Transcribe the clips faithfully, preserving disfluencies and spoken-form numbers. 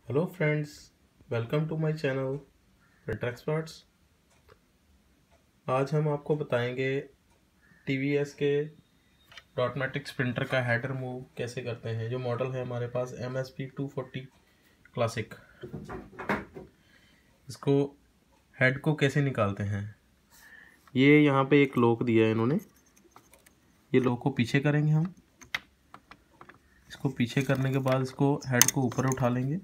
Hello friends, welcome to my channel printer experts. आज हम आपको बताएंगे टीवीएस के डॉटमेटिक्स प्रिंटर का हेडर मूव कैसे करते हैं। जो मॉडल है हमारे पास M S P two forty classic, इसको हेड को कैसे निकालते हैं। ये यहाँ पे एक लॉक दिया है इन्होंने, ये लॉक को पीछे करेंगे हम। इसको पीछे करने के बाद इसको हेड को ऊपर उठा लेंगे,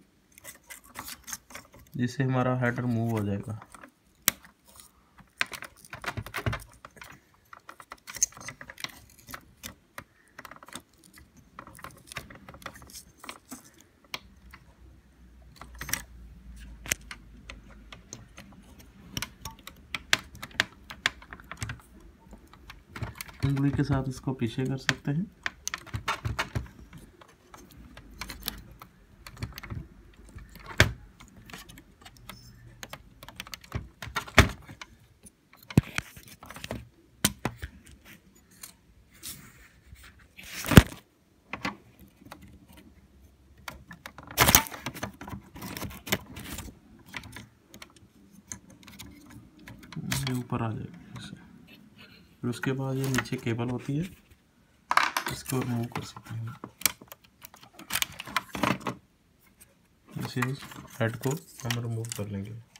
जिससे हमारा हेडर मूव हो जाएगा। उंगली के साथ इसको पीछे कर सकते हैं। ये ऊपर आ जाएगा ऐसे। फिर उसके बाद ये नीचे केबल होती है, इसको रिमूव कर सकते हैं। इसे हेड को हम रिमूव कर लेंगे।